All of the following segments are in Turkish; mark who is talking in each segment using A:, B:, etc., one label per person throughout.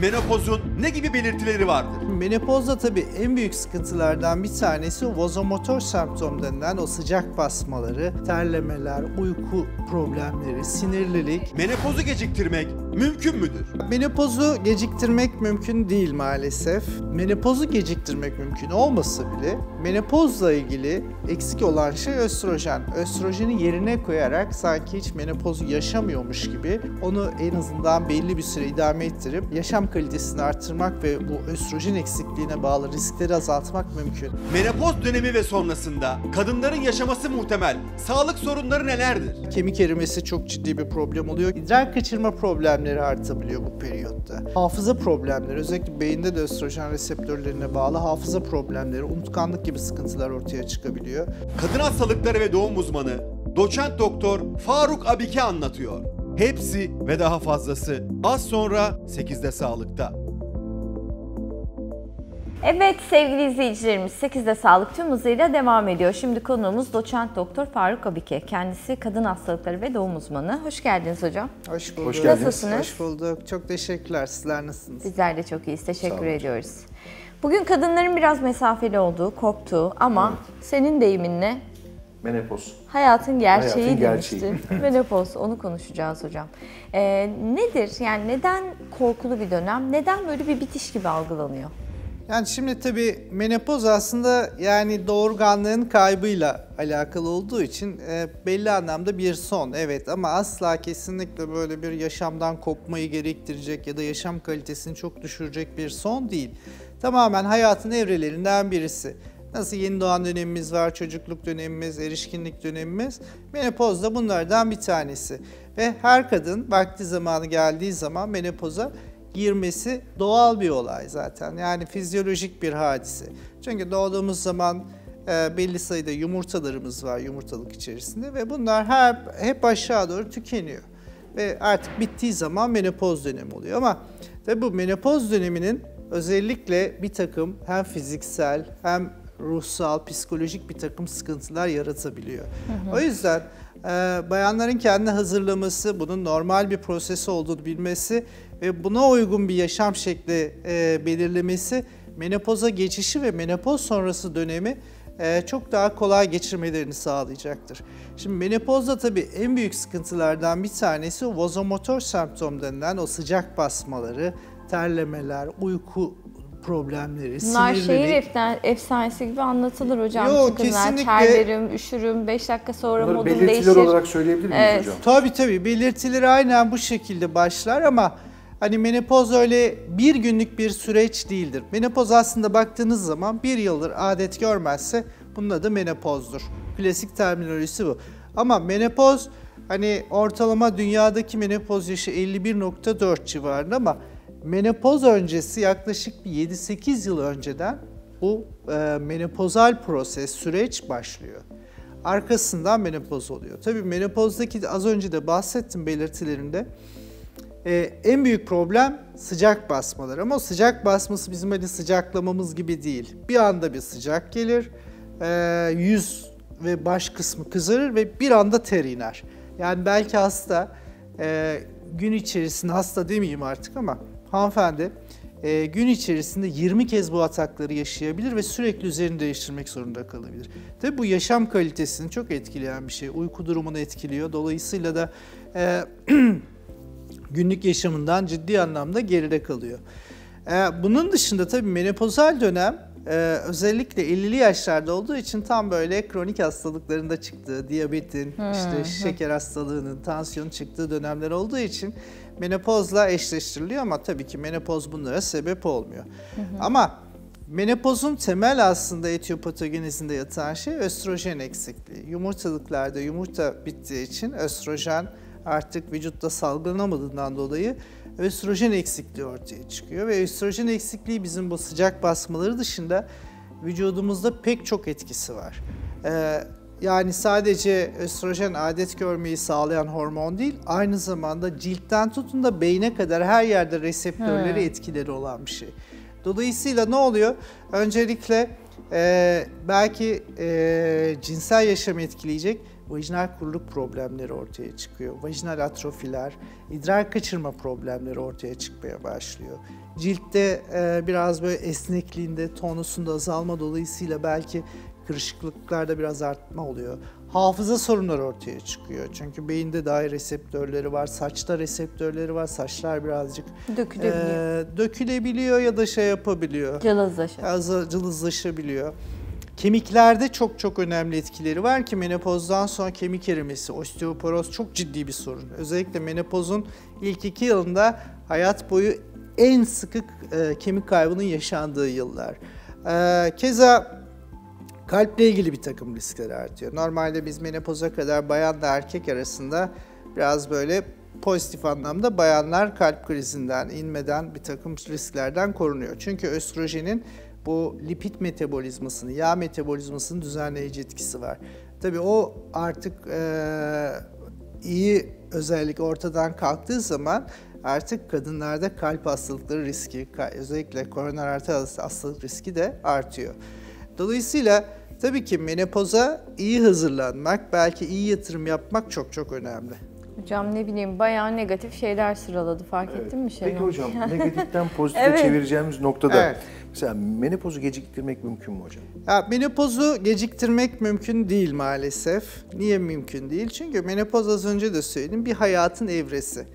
A: menopozun ne gibi belirtileri vardır?
B: Menopozda tabii en büyük sıkıntılardan bir tanesi vazomotor semptom denilen o sıcak basmaları, terlemeler, uyku problemleri, sinirlilik.
A: Menopozu geciktirmek mümkün müdür?
B: Menopozu geciktirmek mümkün değil maalesef. Menopozu geciktirmek mümkün olmasa bile menopozla ilgili eksik olan şey östrojen. Östrojeni yerine koyarak sanki hiç menopozu yaşamıyormuş gibi onu en azından belli bir süre idame ettirip yaşam kalitesini arttırmak ve bu östrojen eksikliğine bağlı riskleri azaltmak mümkün.
A: Menopoz dönemi ve sonrasında kadınların yaşaması muhtemel sağlık sorunları nelerdir?
B: Kemik erimesi çok ciddi bir problem oluyor. İdrar kaçırma problemleri artabiliyor bu periyotta. Hafıza problemleri, özellikle beyinde de östrojen reseptörlerine bağlı hafıza problemleri, unutkanlık gibi sıkıntılar ortaya çıkabiliyor.
A: Kadın hastalıkları ve doğum uzmanı doçent doktor Faruk Abike anlatıyor. Hepsi ve daha fazlası az sonra 8'de Sağlık'ta.
C: Evet sevgili izleyicilerimiz 8'de Sağlık tüm hızıyla devam ediyor. Şimdi konuğumuz doçent doktor Faruk Abike. Kendisi kadın hastalıkları ve doğum uzmanı. Hoş geldiniz hocam.
B: Hoş bulduk.
D: Hoş geldiniz.
C: Nasılsınız?
B: Hoş bulduk. Çok teşekkürler. Sizler nasılsınız?
C: Bizler de çok iyiyiz. Teşekkür ediyoruz. Bugün kadınların biraz mesafeli olduğu, korktuğu ama senin deyiminle
D: Menopoz.
C: hayatın gerçeği
D: Hayatın
C: demiştin.
D: gerçeği.
C: Menopoz, onu konuşacağız hocam. Nedir? Yani neden korkulu bir dönem? Neden böyle bir bitiş gibi algılanıyor?
B: Yani şimdi tabii menopoz aslında yani doğurganlığın kaybıyla alakalı olduğu için belli anlamda bir son, evet, ama asla kesinlikle böyle bir yaşamdan kopmayı gerektirecek ya da yaşam kalitesini çok düşürecek bir son değil. Tamamen hayatın evrelerinden birisi. Nasıl yeni doğan dönemimiz var, çocukluk dönemimiz, erişkinlik dönemimiz, menopoz da bunlardan bir tanesi. Ve her kadın vakti zamanı geldiği zaman menopoza girmesi doğal bir olay zaten. Yani fizyolojik bir hadise. Çünkü doğduğumuz zaman belli sayıda yumurtalarımız var yumurtalık içerisinde ve bunlar hep aşağı doğru tükeniyor. Ve artık bittiği zaman menopoz dönemi oluyor. Ama tabii bu menopoz döneminin özellikle bir takım hem fiziksel hem ruhsal, psikolojik bir takım sıkıntılar yaratabiliyor. O yüzden bayanların kendini hazırlaması, bunun normal bir proses olduğunu bilmesi ve buna uygun bir yaşam şekli belirlemesi menopoza geçişi ve menopoz sonrası dönemi çok daha kolay geçirmelerini sağlayacaktır. Şimdi menopozda tabii en büyük sıkıntılardan bir tanesi vazomotor semptom denilen o sıcak basmaları, terlemeler, uyku problemleri,
C: Bunlar
B: sinirlilik.
C: şehir efsanesi gibi anlatılır hocam.
B: Yok,
C: Çünkü ben
B: kesinlikle.
C: terlerim, üşürüm, 5 dakika sonra
D: Bunları
C: modum
D: belirtiler
C: değişir.
D: olarak söyleyebilir miyiz
C: Evet.
D: hocam?
B: Tabii belirtileri aynen bu şekilde başlar ama hani menopoz öyle bir günlük bir süreç değildir. Menopoz aslında baktığınız zaman bir yıldır adet görmezse bunun adı menopozdur. Klasik terminolojisi bu. Ama menopoz hani ortalama dünyadaki menopoz yaşı 51.4 civarında ama menopoz öncesi yaklaşık bir 7-8 yıl önceden bu menopozal süreç başlıyor. Arkasından menopoz oluyor. Tabii menopozdaki az önce de bahsettim belirtilerinde. En büyük problem sıcak basmalar ama o sıcak basması bizim hani sıcaklamamız gibi değil. Bir anda bir sıcak gelir, yüz ve baş kısmı kızarır ve bir anda ter iner. Yani belki hasta gün içerisinde, hasta demeyeyim artık ama hanımefendi gün içerisinde 20 kez bu atakları yaşayabilir ve sürekli üzerini değiştirmek zorunda kalabilir. Tabii bu yaşam kalitesini çok etkileyen bir şey. Uyku durumunu etkiliyor. Dolayısıyla da günlük yaşamından ciddi anlamda geride kalıyor. Bunun dışında tabii menopozal dönem özellikle 50'li yaşlarda olduğu için tam böyle kronik hastalıklarında çıktığı, diyabetin, işte şeker hastalığının, tansiyonun çıktığı dönemler olduğu için menopozla eşleştiriliyor ama tabii ki menopoz bunlara sebep olmuyor. Ama menopozun temel aslında etiyopatogenezinde yatan şey östrojen eksikliği. Yumurtalıklarda yumurta bittiği için östrojen artık vücutta salgılanamadığından dolayı östrojen eksikliği ortaya çıkıyor ve östrojen eksikliği bizim bu sıcak basmaları dışında vücudumuzda pek çok etkisi var. Yani sadece östrojen adet görmeyi sağlayan hormon değil, aynı zamanda ciltten tutun da beyne kadar her yerde reseptörleri etkileri olan bir şey. Dolayısıyla ne oluyor? Öncelikle belki cinsel yaşamı etkileyecek vajinal kuruluk problemleri ortaya çıkıyor. Vajinal atrofiler, idrar kaçırma problemleri ortaya çıkmaya başlıyor. Ciltte biraz böyle esnekliğinde, tonusunda azalma dolayısıyla belki kırışıklıklarda biraz artma oluyor. Hafıza sorunları ortaya çıkıyor. Çünkü beyinde dahi reseptörleri var, saçta reseptörleri var. Saçlar birazcık dökülebiliyor ya da şey yapabiliyor. Cılızlaşabiliyor. Kemiklerde çok önemli etkileri var ki menopozdan sonra kemik erimesi, osteoporoz çok ciddi bir sorun. Özellikle menopozun ilk 2 yılında hayat boyu en sıkı kemik kaybının yaşandığı yıllar. Keza kalple ilgili bir takım riskler artıyor. Normalde biz menopoza kadar bayanla erkek arasında biraz böyle pozitif anlamda bayanlar kalp krizinden, inmeden bir takım risklerden korunuyor. Çünkü östrojenin bu lipid metabolizmasını, yağ metabolizmasının düzenleyici etkisi var. Tabii o artık iyi özellik ortadan kalktığı zaman artık kadınlarda kalp hastalıkları riski, özellikle koroner arter hastalık riski de artıyor. Dolayısıyla tabii ki menopoza iyi hazırlanmak, belki iyi yatırım yapmak çok önemli.
C: Hocam ne bileyim bayağı negatif şeyler sıraladı, fark ettin mi Şenol?
D: Peki hocam, negatiften pozitife çevireceğimiz noktada mesela menopozu geciktirmek mümkün mü hocam?
B: Ya, menopozu geciktirmek mümkün değil maalesef. Niye mümkün değil? Çünkü menopoz, az önce de söyledim, bir hayatın evresi.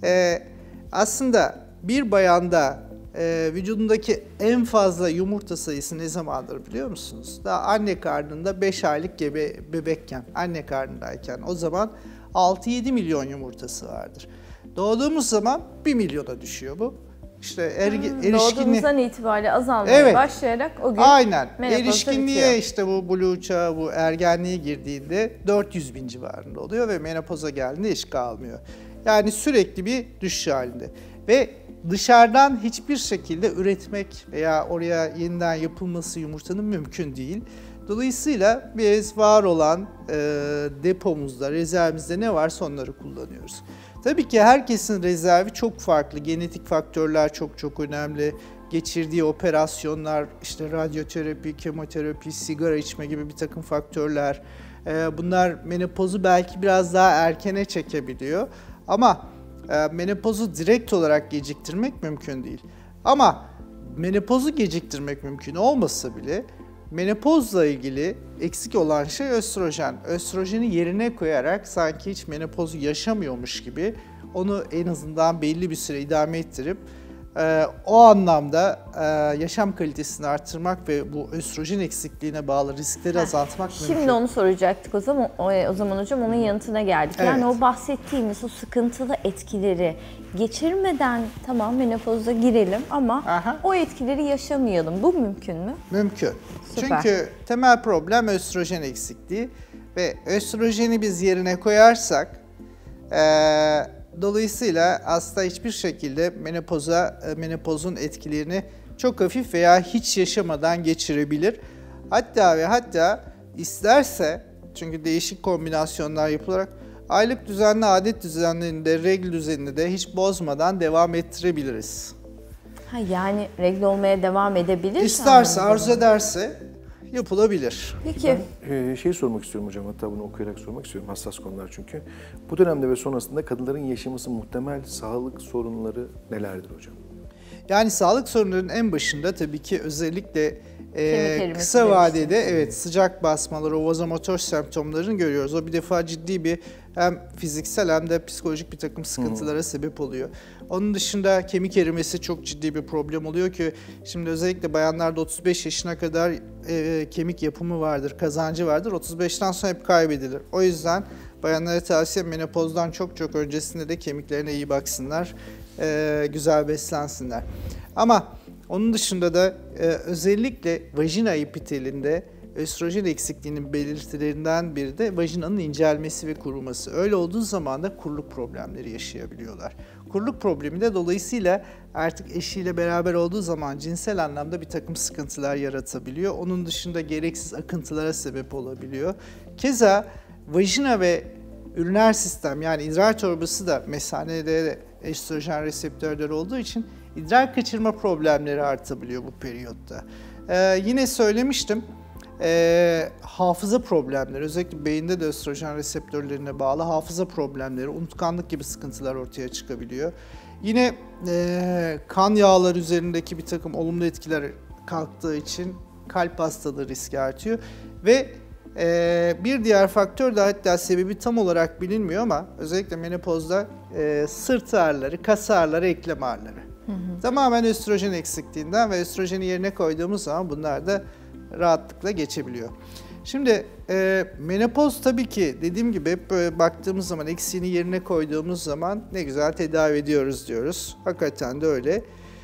B: Aslında bir bayanda vücudundaki en fazla yumurta sayısı ne zamandır biliyor musunuz? Daha anne karnında 5 aylık bebekken, anne karnındayken o zaman 6-7 milyon yumurtası vardır. Doğduğumuz zaman 1 milyona düşüyor bu. İşte
C: doğduğumuzdan itibariyle azalmaya başlayarak o gün
B: erişkinliğe işte bu blue çağı, bu ergenliğe girdiğinde 400 bin civarında oluyor ve menopoza geldiğinde hiç kalmıyor. Yani sürekli bir düşüş halinde. Ve dışarıdan hiçbir şekilde üretmek veya oraya yeniden yapılması yumurtanın mümkün değil. Dolayısıyla biz var olan depomuzda, rezervimizde ne varsa onları kullanıyoruz. Tabii ki herkesin rezervi çok farklı. Genetik faktörler çok önemli. Geçirdiği operasyonlar, işte radyoterapi, kemoterapi, sigara içme gibi bir takım faktörler. Bunlar menopozu belki biraz daha erkene çekebiliyor. Ama menopozu direkt olarak geciktirmek mümkün değil. Ama menopozu geciktirmek mümkün olmasa bile menopozla ilgili eksik olan şey östrojen. Östrojeni yerine koyarak sanki hiç menopozu yaşamıyormuş gibi onu en azından belli bir süre idame ettirip o anlamda yaşam kalitesini arttırmak ve bu östrojen eksikliğine bağlı riskleri azaltmak mümkün.
C: Şimdi onu soracaktık o zaman hocam, onun yanıtına geldik. Yani o bahsettiğimiz o sıkıntılı etkileri geçirmeden tamam menopoza girelim ama o etkileri yaşamayalım. Bu mümkün mü?
B: Mümkün.
C: Süper.
B: Çünkü temel problem östrojen eksikliği ve östrojeni biz yerine koyarsak dolayısıyla aslında hiçbir şekilde menopozun etkilerini çok hafif veya hiç yaşamadan geçirebilir. Hatta isterse, çünkü değişik kombinasyonlar yapılarak aylık düzenli adet düzenlerinde, regl düzenini de hiç bozmadan devam ettirebiliriz.
C: Yani regl olmaya devam edebilir.
B: İsterse, arzu ederse yapılabilir.
C: Peki.
D: Ben sormak istiyorum hocam, hatta bunu okuyarak sormak istiyorum, hassas konular çünkü. Bu dönemde ve sonrasında kadınların yaşaması muhtemel sağlık sorunları nelerdir hocam?
B: Yani sağlık sorunlarının en başında tabii ki özellikle kısa vadede sıcak basmaları, o vazomotor semptomlarını görüyoruz. O bir defa ciddi bir hem fiziksel hem de psikolojik bir takım sıkıntılara sebep oluyor. Onun dışında kemik erimesi çok ciddi bir problem oluyor ki şimdi özellikle bayanlarda 35 yaşına kadar kemik yapımı vardır, kazancı vardır. 35'ten sonra hep kaybedilir. O yüzden bayanlara tavsiye menopozdan çok öncesinde de kemiklerine iyi baksınlar, güzel beslensinler. Ama onun dışında da özellikle vajina epitelinde östrojen eksikliğinin belirtilerinden biri de vajinanın incelmesi ve kuruması. Öyle olduğu zaman da kuruluk problemleri yaşayabiliyorlar. Kuruluk problemi de dolayısıyla artık eşiyle beraber olduğu zaman cinsel anlamda bir takım sıkıntılar yaratabiliyor. Onun dışında gereksiz akıntılara sebep olabiliyor. Keza vajina ve üriner sistem, yani idrar torbası da mesanede östrojen reseptörleri olduğu için idrar kaçırma problemleri artabiliyor bu periyotta. Yine söylemiştim, hafıza problemleri, özellikle beyinde de östrojen reseptörlerine bağlı hafıza problemleri, unutkanlık gibi sıkıntılar ortaya çıkabiliyor. Yine kan yağları üzerindeki bir takım olumlu etkiler kalktığı için kalp hastalığı riski artıyor. Ve bir diğer faktör de, hatta sebebi tam olarak bilinmiyor ama özellikle menopozda sırt ağrıları, kas ağrıları, eklem ağrıları. Tamamen östrojen eksikliğinden ve östrojeni yerine koyduğumuz zaman bunlar da rahatlıkla geçebiliyor. Şimdi menopoz tabii ki dediğim gibi hep böyle baktığımız zaman, eksiğini yerine koyduğumuz zaman ne güzel tedavi ediyoruz diyoruz. Hakikaten de öyle.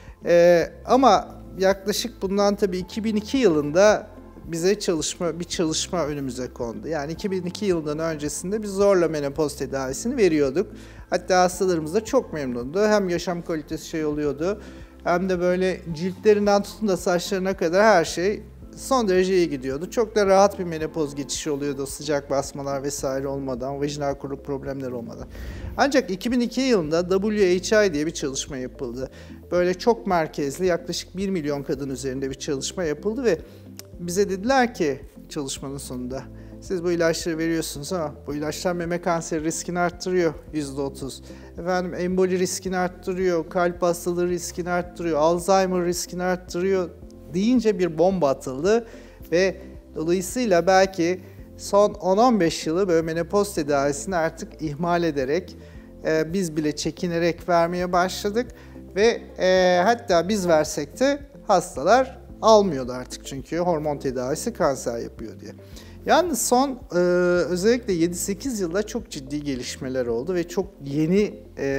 B: Ama yaklaşık bundan tabii 2002 yılında bize bir çalışma önümüze kondu. Yani 2002 yılından öncesinde biz zorla menopoz tedavisini veriyorduk. Hatta hastalarımız da çok memnundu. Hem yaşam kalitesi oluyordu, hem de böyle ciltlerinden tutun da saçlarına kadar her şey son derece iyi gidiyordu. Çok da rahat bir menopoz geçişi oluyordu, sıcak basmalar vesaire olmadan, vajinal kuruluk problemleri olmadan. Ancak 2002 yılında WHI diye bir çalışma yapıldı. Böyle çok merkezli, yaklaşık 1 milyon kadın üzerinde bir çalışma yapıldı ve bize dediler ki çalışmanın sonunda, siz bu ilaçları veriyorsunuz ama bu ilaçlar meme kanseri riskini arttırıyor %30. Efendim, emboli riskini arttırıyor, kalp hastalığı riskini arttırıyor, Alzheimer riskini arttırıyor deyince bir bomba atıldı ve dolayısıyla belki son 10-15 yılı böyle menopoz tedavisini artık ihmal ederek, biz bile çekinerek vermeye başladık ve hatta biz versek de hastalar almıyordu artık, çünkü hormon tedavisi kanser yapıyor diye. Yalnız son özellikle 7-8 yılda çok ciddi gelişmeler oldu ve çok yeni,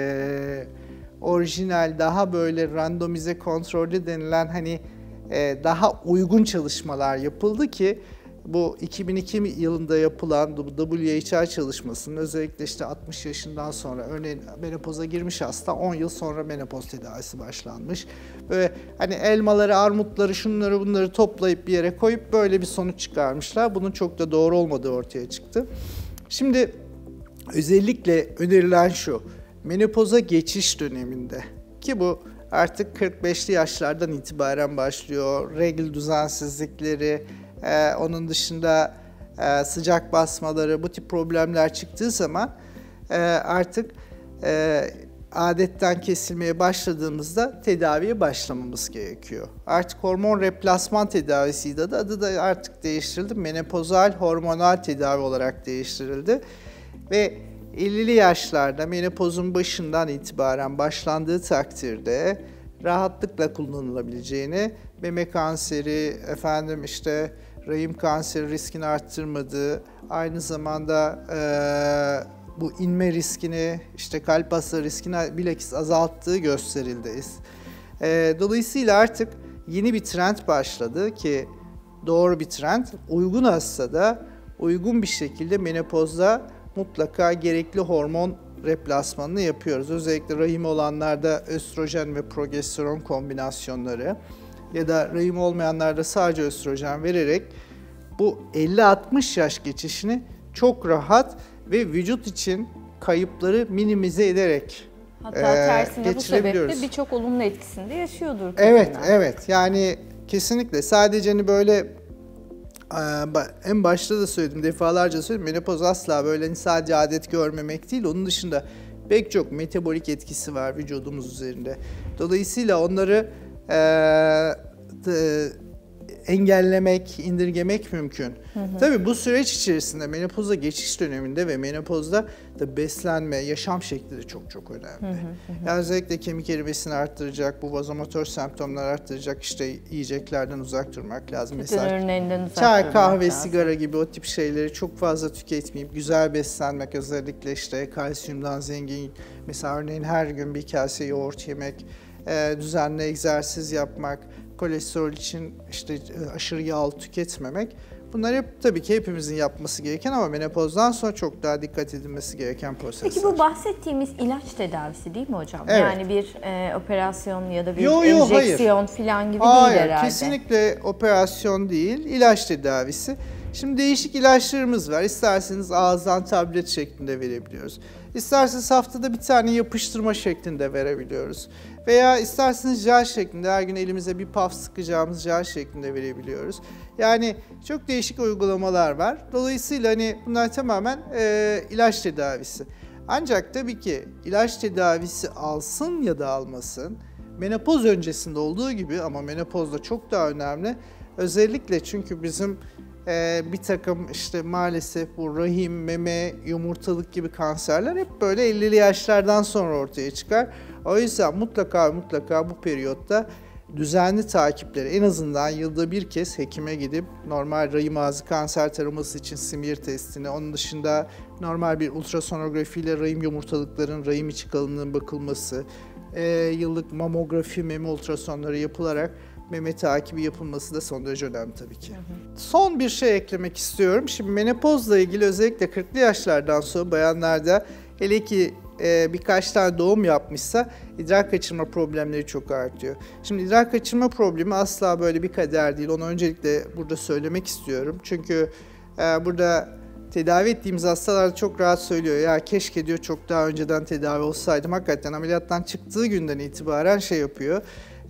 B: orijinal, daha böyle randomize kontrollü denilen daha uygun çalışmalar yapıldı ki bu 2002 yılında yapılan WHI çalışmasının özellikle işte 60 yaşından sonra, örneğin menopoza girmiş hasta 10 yıl sonra menopoz tedavisi başlanmış. Böyle elmaları, armutları, şunları bunları toplayıp bir yere koyup böyle bir sonuç çıkarmışlar. Bunun çok da doğru olmadığı ortaya çıktı. Şimdi özellikle önerilen şu: menopoza geçiş döneminde, ki bu artık 45'li yaşlardan itibaren başlıyor, regl düzensizlikleri, onun dışında sıcak basmaları, bu tip problemler çıktığı zaman artık adetten kesilmeye başladığımızda tedaviye başlamamız gerekiyor. Artık hormon replasman tedavisiydi, adı da artık değiştirildi. Menopozal hormonal tedavi olarak değiştirildi ve 50'li yaşlarda menopozun başından itibaren başlandığı takdirde rahatlıkla kullanılabileceğini, meme kanseri, rahim kanseri riskini arttırmadığı, aynı zamanda bu inme riskini, kalp hastalığı riskini bilakis azalttığı gösterildi. Dolayısıyla artık yeni bir trend başladı ki doğru bir trend. Uygun hastada uygun bir şekilde menopozda mutlaka gerekli hormon replasmanını yapıyoruz. Özellikle rahim olanlarda östrojen ve progesteron kombinasyonları ya da rahim olmayanlarda sadece östrojen vererek bu 50-60 yaş geçişini çok rahat ve vücut için kayıpları minimize ederek
C: hatta tersine bu sebeple birçok olumlu etkisini de yaşıyordur.
B: Evet. Yani kesinlikle sadece böyle en başta da söyledim, defalarca söyledim, menopoz asla böyle sadece adet görmemek değil, onun dışında pek çok metabolik etkisi var vücudumuz üzerinde. Dolayısıyla onları engellemek, indirgemek mümkün. Tabii bu süreç içerisinde menopoza geçiş döneminde ve menopozda da beslenme, yaşam şekli de çok çok önemli. Yani özellikle kemik erimesini arttıracak, bu vazomotor semptomları arttıracak yiyeceklerden uzak durmak lazım. Mesela çay, kahve, sigara gibi o tip şeyleri çok fazla tüketmeyip güzel beslenmek, özellikle kalsiyumdan zengin, mesela örneğin her gün bir kase yoğurt yemek, düzenli egzersiz yapmak, kolesterol için aşırı yağlı tüketmemek. Bunlar hep tabii ki hepimizin yapması gereken ama menopozdan sonra çok daha dikkat edilmesi gereken prosesler.
C: Peki bu bahsettiğimiz ilaç tedavisi değil mi hocam?
B: Evet.
C: Yani bir operasyon ya da bir enjeksiyon falan gibi değil herhalde.
B: Hayır, kesinlikle operasyon değil, ilaç tedavisi. Şimdi değişik ilaçlarımız var. İsterseniz ağızdan tablet şeklinde verebiliyoruz. İsterseniz haftada bir tane yapıştırma şeklinde verebiliyoruz. Veya isterseniz jel şeklinde, her gün elimize bir paf sıkacağımız jel şeklinde verebiliyoruz. Yani çok değişik uygulamalar var. Dolayısıyla hani bunlar tamamen ilaç tedavisi. Ancak tabii ki ilaç tedavisi alsın ya da almasın, menopoz öncesinde olduğu gibi, ama menopozda çok daha önemli. Özellikle çünkü bizim bir takım işte maalesef bu rahim, meme, yumurtalık gibi kanserler hep böyle 50'li yaşlardan sonra ortaya çıkar. O yüzden mutlaka bu periyotta düzenli takipleri, en azından yılda bir kez hekime gidip normal rahim ağzı kanser taraması için smear testini, onun dışında normal bir ultrasonografiyle rahim yumurtalıkların rahim içi kalınlığının bakılması, yıllık mamografi, meme ultrasonları yapılarak meme takibi yapılması da son derece önemli tabii ki. Son bir şey eklemek istiyorum. Şimdi menopozla ilgili özellikle 40'lı yaşlardan sonra bayanlarda, hele ki birkaç tane doğum yapmışsa, idrar kaçırma problemleri çok artıyor. Şimdi idrar kaçırma problemi asla böyle bir kader değil. Onu öncelikle burada söylemek istiyorum. Çünkü burada tedavi ettiğimiz hastalar çok rahat söylüyor. Ya keşke diyor çok daha önceden tedavi olsaydım. Hakikaten ameliyattan çıktığı günden itibaren şey yapıyor.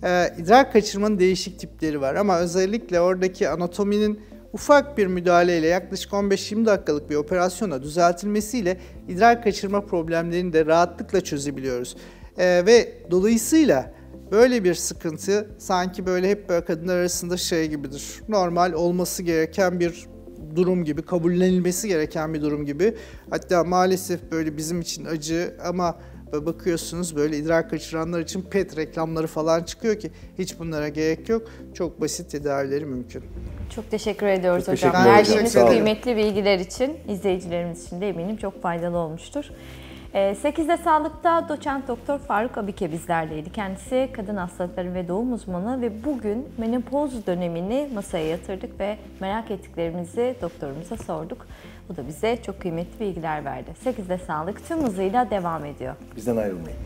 B: İdrar kaçırmanın değişik tipleri var ama özellikle oradaki anatominin ufak bir müdahaleyle, yaklaşık 15-20 dakikalık bir operasyona düzeltilmesiyle idrar kaçırma problemlerini de rahatlıkla çözebiliyoruz. Ve dolayısıyla böyle bir sıkıntı sanki böyle hep böyle kadınlar arasında şey gibidir. Normal olması gereken bir durum gibi, kabullenilmesi gereken bir durum gibi. Hatta maalesef böyle bizim için acı ama bakıyorsunuz böyle idrar kaçıranlar için PET reklamları falan çıkıyor ki hiç bunlara gerek yok. Çok basit tedavileri mümkün.
C: Çok teşekkür ediyoruz
D: çok
C: hocam.
D: teşekkür
C: Verdiğiniz
B: ederim.
C: kıymetli bilgiler için izleyicilerimiz için de eminim çok faydalı olmuştur. 8'de Sağlık'ta doçent doktor Faruk Abike bizlerleydi. Kendisi kadın hastalıkları ve doğum uzmanı ve bugün menopoz dönemini masaya yatırdık ve merak ettiklerimizi doktorumuza sorduk. O da bize çok kıymetli bilgiler verdi. 8'de Sağlık tüm hızıyla devam ediyor.
D: Bizden ayrılmayın.